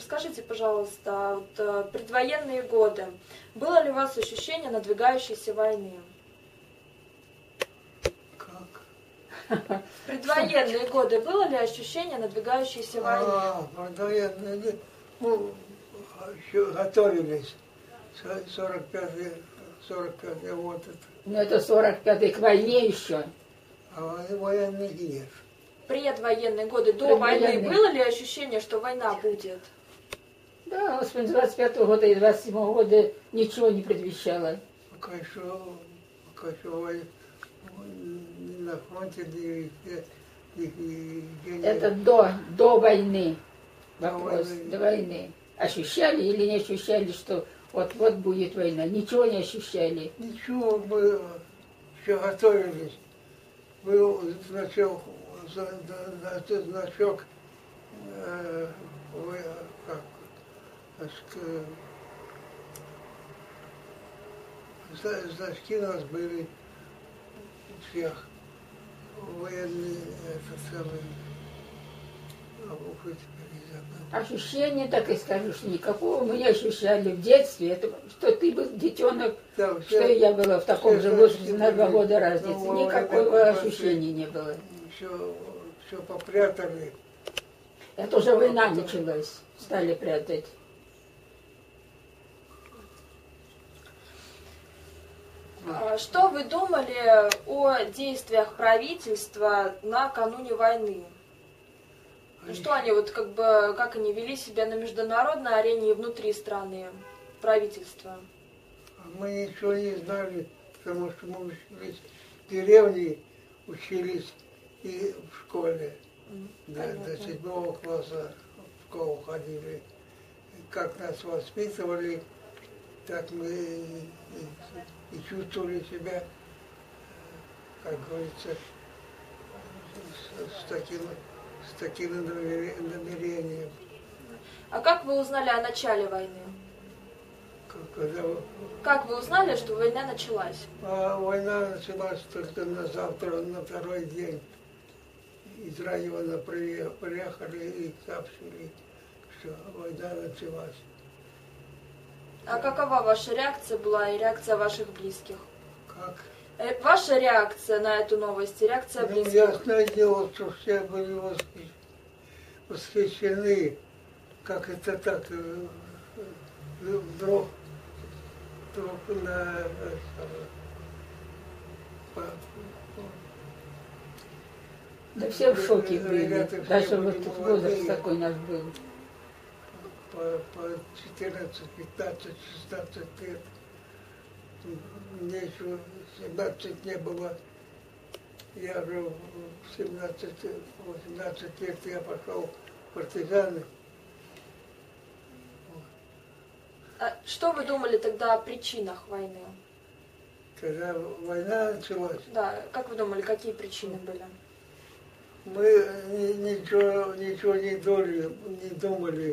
Расскажите, пожалуйста, вот, предвоенные годы. Было ли у вас ощущение надвигающейся войны? Как? В предвоенные годы было ли ощущение надвигающейся войны? Предвоенные годы. Ну, еще готовились. 45-й год. Ну, это 45-й к войне еще. А военных нет. Предвоенные годы, до войны, было ли ощущение, что война будет? Да, с 25-го года и 27-го года ничего не предвещало. Пока еще на фронте это до войны вопрос, до войны. Ощущали или не ощущали, что вот будет война? Ничего не ощущали. Ничего, мы еще готовились. Был значок значки у нас были всех военные, это самое, ощущения, так и скажу, что никакого мы не ощущали в детстве. Это, что ты был детенок, да, что и я была в таком же возрасте, на 2 года разницы. Никакого ощущения не было. Все попрятали. Это уже война началась, стали прятать. Что вы думали о действиях правительства накануне войны? Что они вот как они вели себя на международной арене и внутри страны, правительства? Мы ничего не знали, потому что мы учились в деревне, учились и в школе. До 7 класса в школу ходили. Как нас воспитывали, так мы и чувствовали себя, как говорится, с таким намерением. А как вы узнали о начале войны? Как вы узнали, что война началась? Война началась только на завтра, на 2-й день. Из района приехали и сообщили, что война началась. А какова ваша реакция была и реакция ваших близких? Как? Ваша реакция на эту новость и реакция близких? Ясное дело, что все были восхищены, как это так вдруг да все в шоке были, даже вот возраст такой наш был. По 14, 15, 16 лет. Мне еще 17 не было. Я уже в 17-18 лет я пошел в партизаны. А что вы думали тогда о причинах войны? Когда война началась? Да, как вы думали, какие причины были? Мы ничего не думали.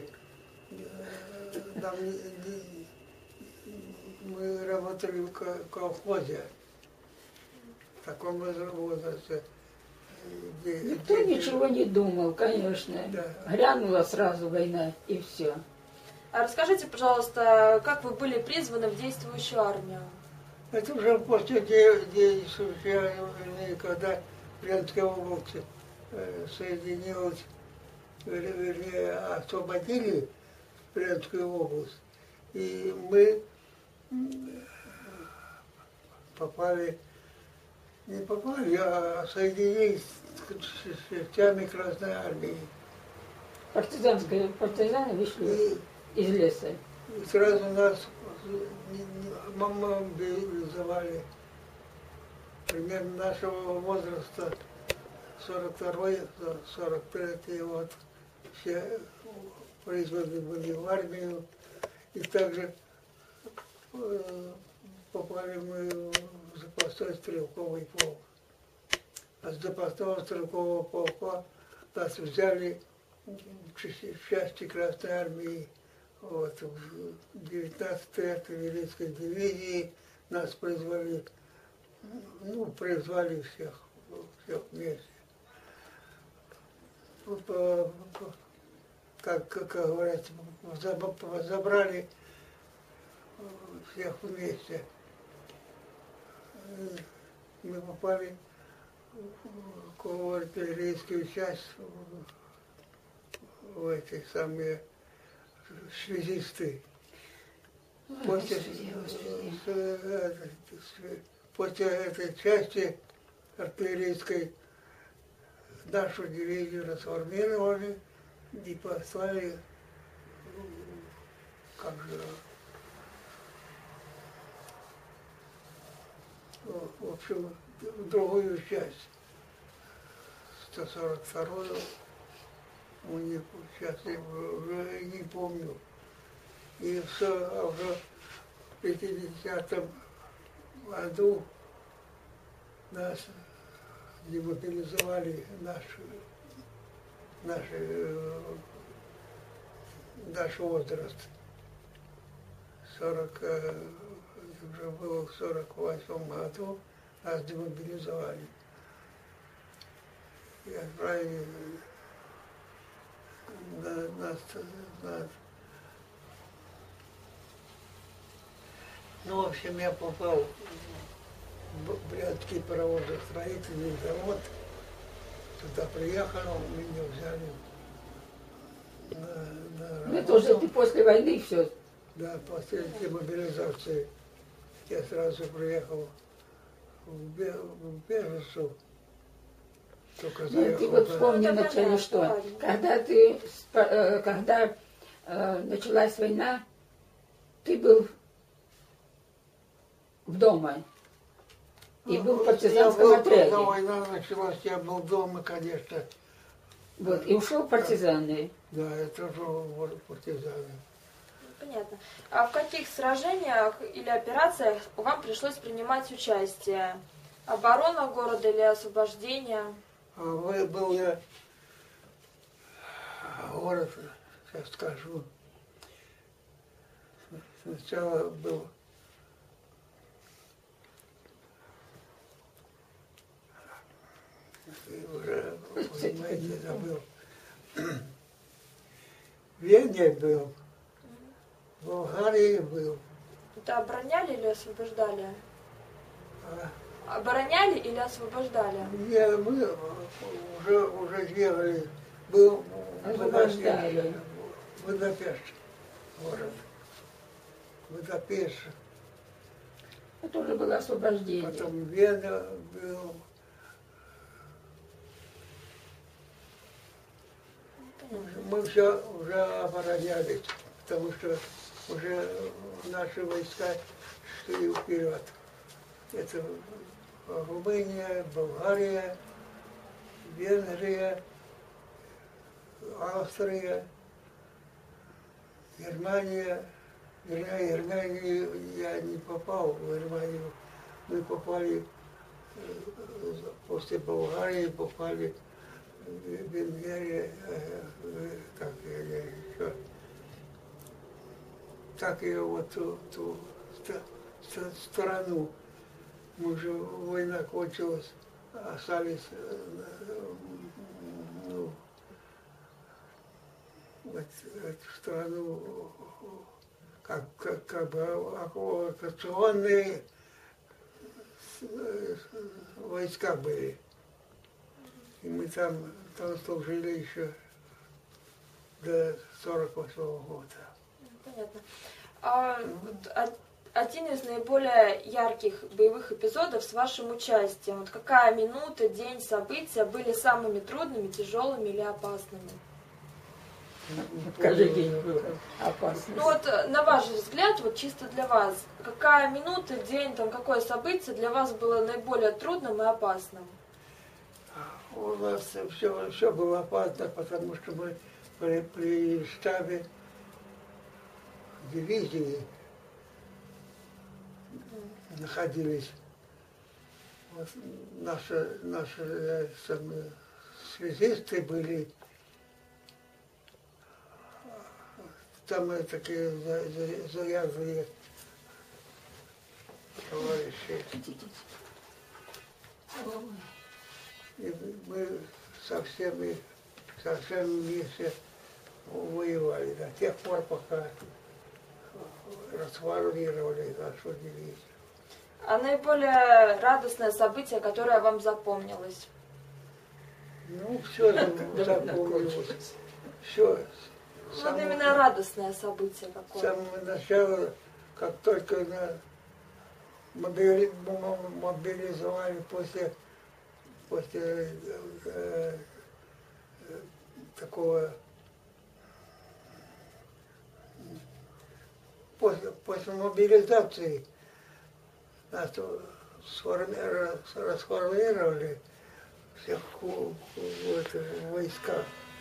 Мы работали в колхозе, в таком возрасте. Никто ничего не думал, конечно. Да. Грянула сразу война, и все. А расскажите, пожалуйста, как вы были призваны в действующую армию? Это уже после действующей армии, когда Брянская область соединилась, вернее, освободили Брянскую область. И мы не попали, а соединились с частями Красной Армии. Партизаны вышли из леса. И сразу нас мобилизовали. Примерно нашего возраста, 42-й, 43-й, вот, все призваны были в армию. И также попали мы в запасной стрелковый полк. А с запасного стрелкового полка нас взяли в части Красной Армии. Вот, в 19-й артиллерийской дивизии нас призвали всех вместе. как говорят, забрали всех вместе. Мы попали в артиллерийскую часть, в эти самые связисты. После этой части артиллерийской нашу дивизию расформировали и послали, как же, в общем, в другую часть, 142-ю, у них сейчас я уже не помню. И все, уже в 50-м году нас демобилизовали, наш возраст. 40, уже было в 48-м году, нас демобилизовали. И отправили нас. Ну, в общем, я попал в Брянский паровозостроительный завод. Туда приехал, меня взяли на работу. Это уже ты после войны все. Да, после демобилизации я сразу приехал в Бежецу. Только Нет, ты вот вспомни вначале, что когда началась война, ты был в дома. И был в партизанском отряде. Когда война началась, я был дома, конечно. Вот, и ушел в партизаны. Да, я тоже в партизаны. Понятно. А в каких сражениях или операциях вам пришлось принимать участие? Оборона города или освобождение? Был я город, сейчас скажу. Сначала был уже, понимаете, забыл. В Вене был, в Болгарии был. Это обороняли или освобождали? А Обороняли или освобождали? Мы уже ехали, был Освобождали. Будапешт, город. Будапешт. Это уже было освобождение. Потом Вена был. Мы все уже оборонялись, потому что уже наши войска шли вперед. Это Румыния, Болгария, Венгрия, Австрия, Германия. Германию я не попал в Германию. Мы попали после Болгарии, попали в Венгрию, как я еще, так и вот ту страну. Мы же война кончилась, остались, ну, вот эту страну, как бы оккупационные войска были. И мы там служили еще до 48-го года. Понятно. Один из наиболее ярких боевых эпизодов с вашим участием. Вот какая минута, день, события были самыми трудными, тяжелыми или опасными? Каждый день был опасный. Ну вот, на ваш взгляд, вот чисто для вас, какая минута, день, там, какое событие для вас было наиболее трудным и опасным? У нас все было опасно, потому что мы при штабе дивизии находились. Вот наши связисты были, там такие заядлые товарищи. И мы со всеми вместе воевали до тех пор, пока расформировали нашу дивизию. А наиболее радостное событие, которое вам запомнилось? Ну, все запомнилось. Все. Вот именно радостное событие С какое. самого начала, как только мобилизовали после такого, после мобилизации нас расформировали всех в войсках.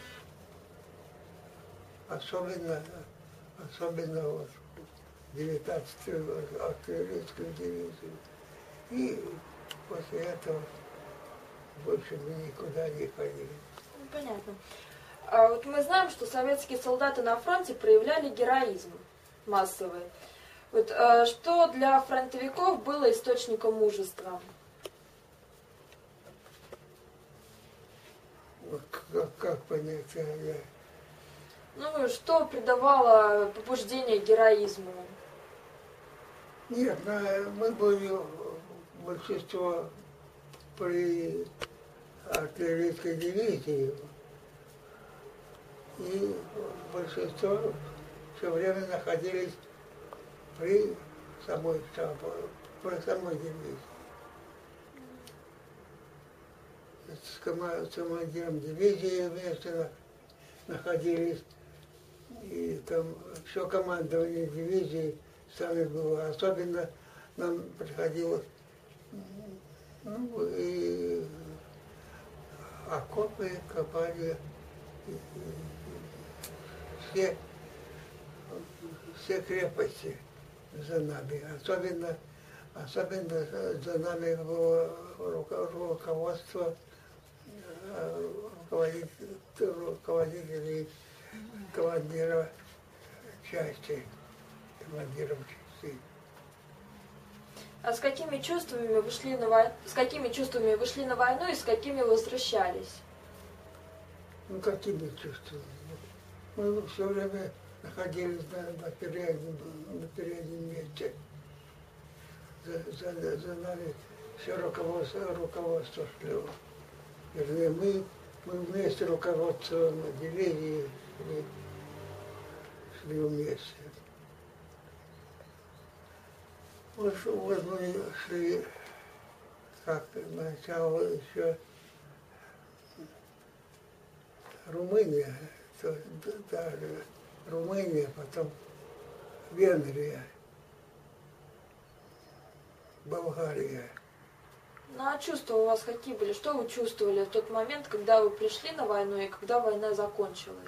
Особенно вот 19-ю артиллерийскую дивизию. И после этого больше мы никуда не ходили. Ну, понятно. А вот мы знаем, что советские солдаты на фронте проявляли героизм массовый. Вот, что для фронтовиков было источником мужества? Как понять? Ну, что придавало побуждение героизму? Нет, мы были большинство при артиллерийской дивизии. И большинство все время находились при самой дивизии. С командиром дивизии вместе находились. И там все командование дивизии с нами было. Особенно нам приходилось и окопы копали, все крепости за нами. Особенно за нами было руководство руководителей командира части, командиров частей. А с какими чувствами вы шли на войну, и с какими возвращались? Ну, какими чувствами? Мы все время находились на переднем месте. За нами все руководство шло. Вернее, мы вместе руководством дивизии шли вместе. Вот мы шли, как начало еще Румыния, даже Румыния, потом Венгрия, Болгария. Ну а чувства у вас какие были? Что вы чувствовали в тот момент, когда вы пришли на войну и когда война закончилась?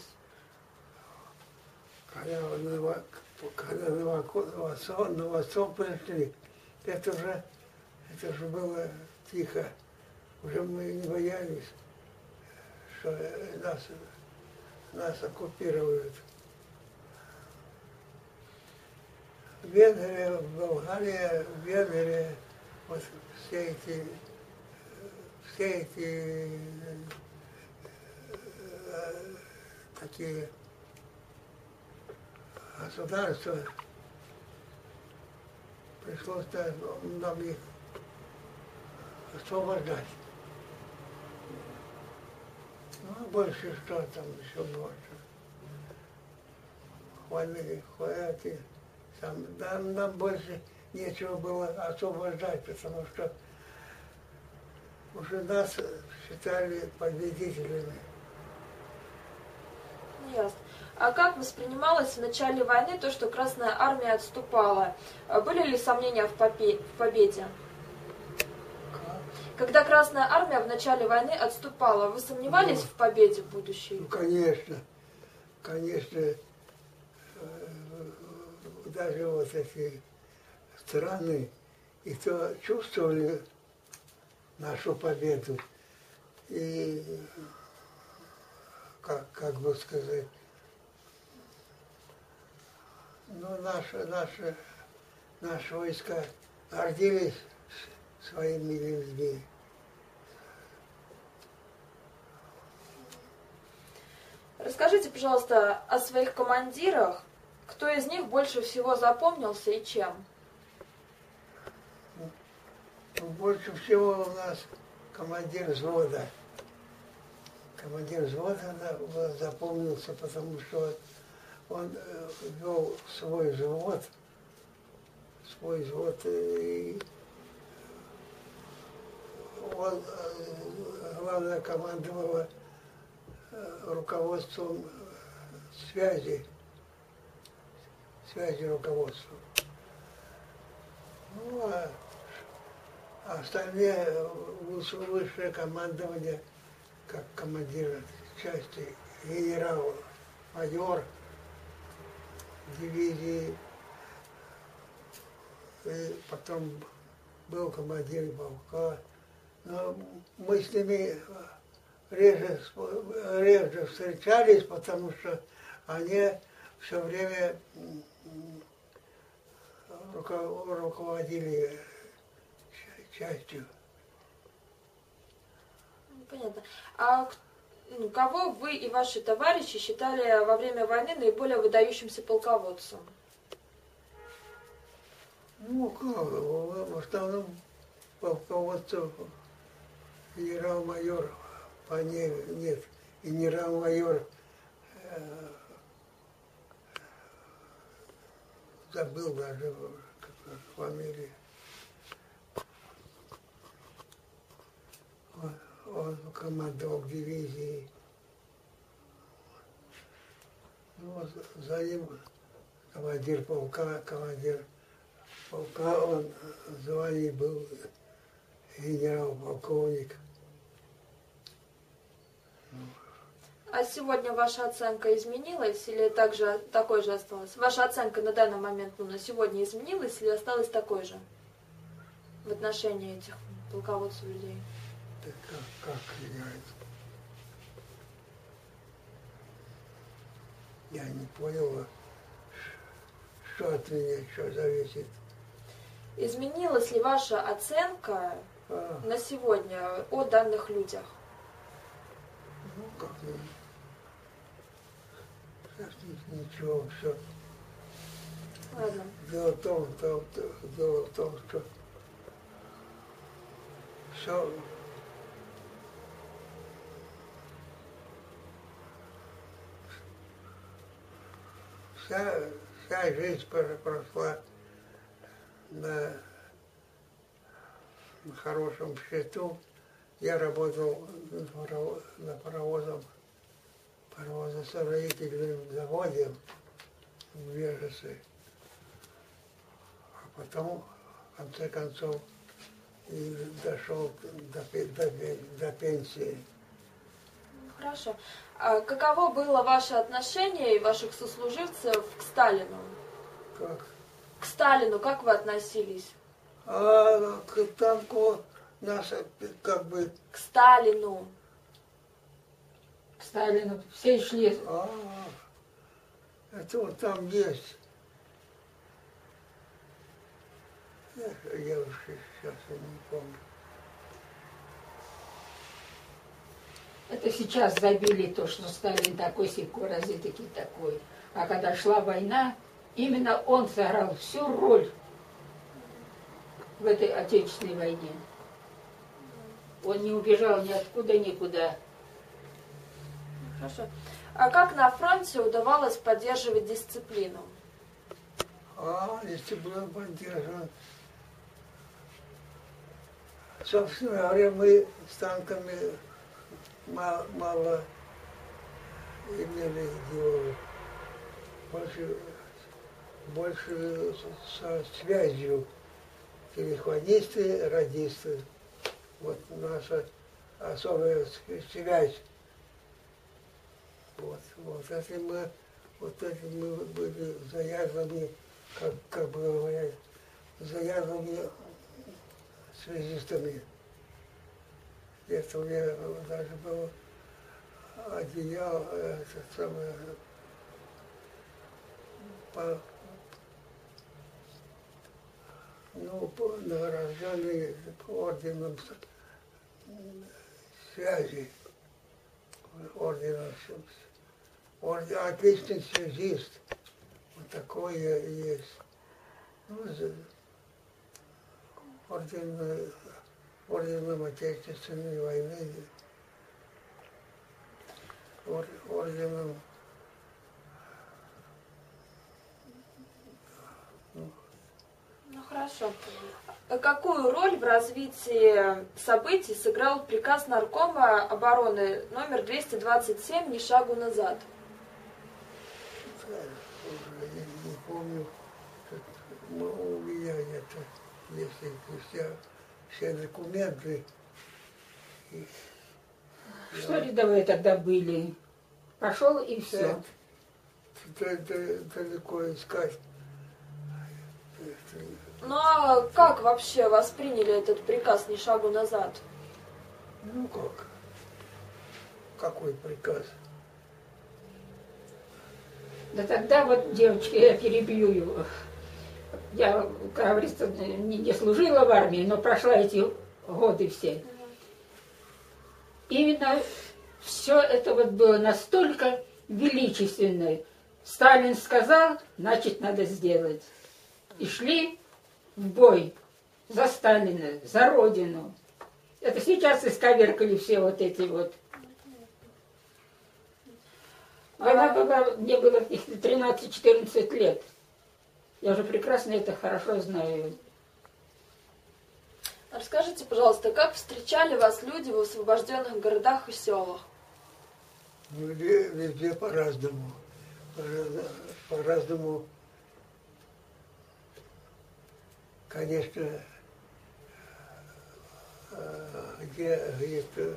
Когда на восток пришли, это же было тихо. Уже мы не боялись, что нас оккупируют. Венгрия, Болгария, Венгрия, вот все эти такие государства, пришлось нам их освобождать. Ну, а больше что там еще больше. Хватит. Нам больше нечего было освобождать, потому что уже нас считали победителями. Ясно. А как воспринималось в начале войны то, что Красная Армия отступала? Были ли сомнения в победе? Когда Красная Армия в начале войны отступала, вы сомневались в победе в будущей? Ну, конечно. Даже вот эти страны, и то чувствовали нашу победу. И, как бы сказать, ну, наши войска гордились своими людьми. Расскажите, пожалуйста, о своих командирах. Кто из них больше всего запомнился и чем? Больше всего у нас командир взвода. Командир взвода запомнился, потому что он вел свой взвод, и он, главное, командовал руководством связи руководством. Ну, а остальные высшее командование, как командир части, генерал-майор дивизии, и потом был командир полка. Но мы с ними реже встречались, потому что они все время руководили частью. Понятно. А кого вы и ваши товарищи считали во время войны наиболее выдающимся полководцем? Ну, в основном полководцев генерал-майор, нет, генерал-майор, забыл даже фамилию. Он командовал дивизией. Ну, за ним командир полка, он званий был генерал-полковник. А сегодня ваша оценка изменилась или также такой же осталась? Ваша оценка на данный момент, на сегодня изменилась или осталась такой же в отношении этих полководцев людей? Да как я не понял, что от меня что зависит. Изменилась ли ваша оценка на сегодня о данных людях? Ну, как ничего, все. Ладно. Дело в том, что все вся жизнь прошла на хорошем счету. Я работал на паровозостроительном заводе в Вежесе. А потом, в конце концов, и дошел до пенсии. Хорошо. А каково было ваше отношение и ваших сослуживцев к Сталину? Как? К Сталину как вы относились? К танку нас как бы... К Сталину. К Сталину все шли. Это вот там есть. Я уж сейчас не помню. Это сейчас забили то, что Сталин такой-сякой, разве-таки такой. А когда шла война, именно он сыграл всю роль в этой Отечественной войне. Он не убежал ни откуда, никуда. Хорошо. А как на фронте удавалось поддерживать дисциплину? Дисциплину поддерживать. Собственно говоря, мы с танками мало имели дела. Больше со связью. Телефонисты, радисты. Вот наша особая связь. Вот этим мы были заядлыми, как бы говорят, заядлыми связистами. Это у меня даже было одеяло, это самое, награжденный орденом Отличный связист. Вот такой есть. Ну, орденом Отечественной войны, орденом. Ну хорошо. Какую роль в развитии событий сыграл приказ Наркома обороны номер 227 «Ни шагу назад»? Я не помню, у меня это, если все документы. Что рядовые тогда были? Пошел и все. Далеко искать. Ну а как вообще восприняли этот приказ «Ни шагу назад»? Ну как? Какой приказ? Да тогда вот, девочки, я перебью его. Я, как говорится, не служила в армии, но прошла эти годы все. Именно все это вот было настолько величественно. Сталин сказал, значит, надо сделать. И шли в бой за Сталина, за Родину. Это сейчас исковеркали все вот эти вот. Война была, мне было 13-14 лет. Я уже прекрасно это хорошо знаю. Расскажите, пожалуйста, как встречали вас люди в освобожденных городах и селах? Ну, везде по-разному. По-разному. Конечно, где-то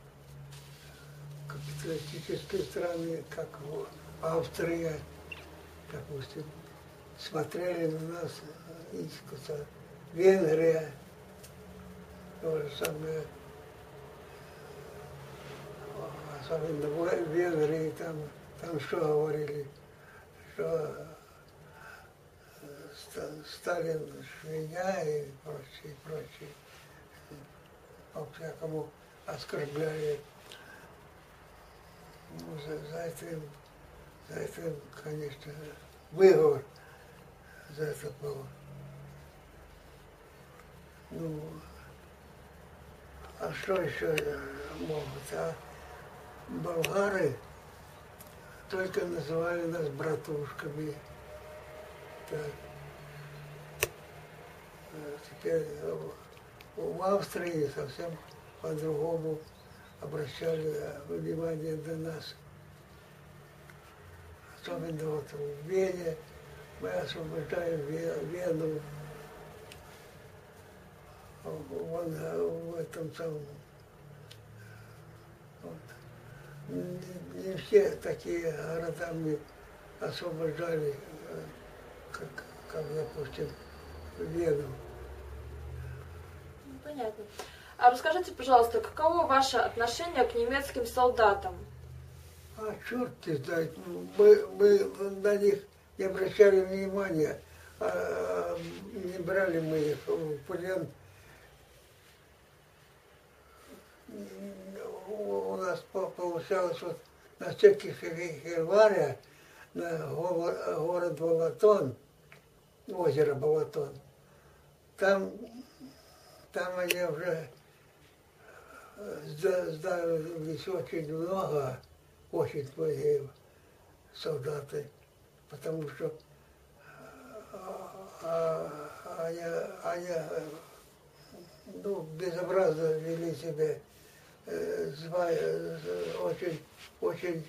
капиталистические страны, как Австрия, допустим, смотрели на нас искоса. Венгрия, то же самое, особенно в Венгрии, там что говорили, что Сталин свинья и прочее, по-всякому оскорбляли. Ну, за это, конечно, выговор за это было. Ну, а что еще могут? А болгары только называли нас братушками. Так. Теперь в Австрии совсем по-другому обращали внимание на нас. Особенно вот в Вене мы освобождаем Вену. Вон в этом самом. Вот. Не все такие города мы освобождали, как допустим, Вену. Понятно. А расскажите, пожалуйста, каково ваше отношение к немецким солдатам? А черт ты знает, мы на них не обращали внимания, не брали мы их в плен. У нас получалось вот на всяких февраля на город Балатон, озеро Балатон, там они уже сдались очень много, очень многие солдаты, потому что они безобразно вели себя, очень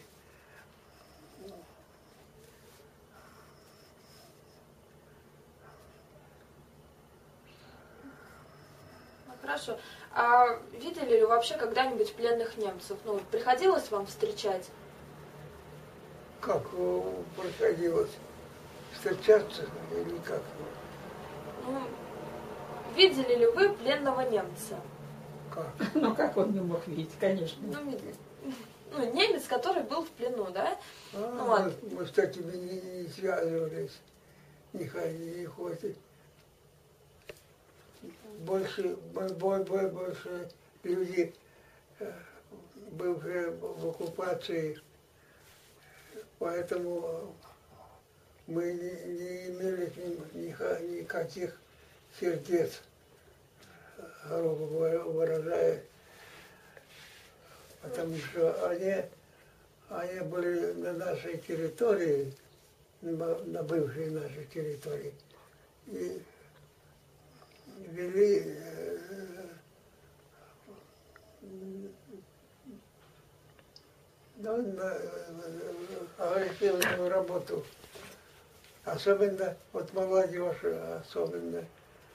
Хорошо. А видели ли вообще когда-нибудь пленных немцев? Ну, приходилось вам встречать? Как приходилось встречаться или как? Ну, видели ли вы пленного немца? Как? Ну, как он не мог видеть, конечно. Ну, немец, который был в плену, да? Мы с такими не связывались, не ходили. Больше люди, бывшие в оккупации, поэтому мы не имели к ним никаких сердец, грубо выражая, потому что они были на нашей территории, на бывшей нашей территории, и вели агрессивную работу. Особенно, вот молодежь, особенно,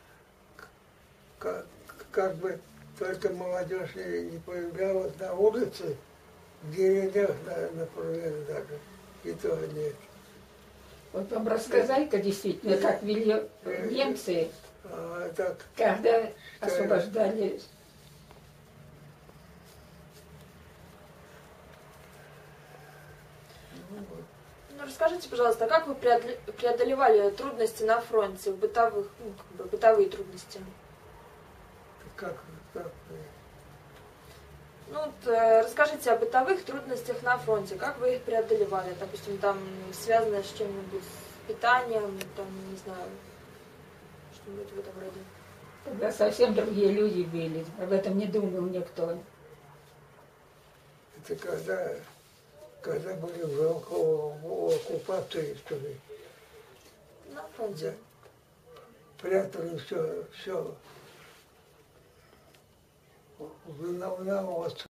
как бы только молодежь не появлялась на улице, в деревнях, например, даже, и то нет. Вот вам рассказали-ка действительно, как вели немцы, Так, когда освобождали. Ну, расскажите, пожалуйста, а как вы преодолевали трудности на фронте, бытовых, ну, как бы бытовые трудности? как Ну, вот, расскажите о бытовых трудностях на фронте, как вы их преодолевали, допустим, там, связанное с чем-нибудь, с питанием, там, не знаю, что-нибудь в этом роде. Тогда совсем другие люди были, об этом не думал никто. это когда были в оккупации, что ли, На фронте. прятали все в навоз.